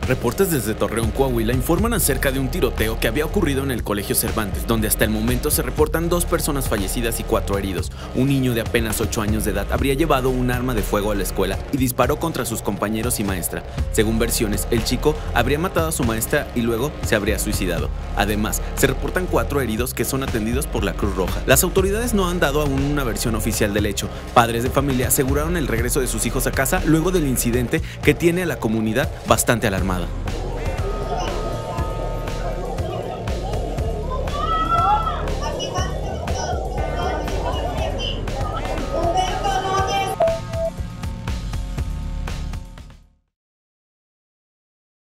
Reportes desde Torreón, Coahuila informan acerca de un tiroteo que había ocurrido en el Colegio Cervantes, donde hasta el momento se reportan 2 personas fallecidas y 4 heridos. Un niño de apenas 8 años de edad habría llevado un arma de fuego a la escuela y disparó contra sus compañeros y maestra. Según versiones, el chico habría matado a su maestra y luego se habría suicidado. Además, se reportan 4 heridos que son atendidos por la Cruz Roja. Las autoridades no han dado aún una versión oficial del hecho. Padres de familia aseguraron el regreso de sus hijos a casa luego del incidente que tiene a la comunidad bastante alarmada.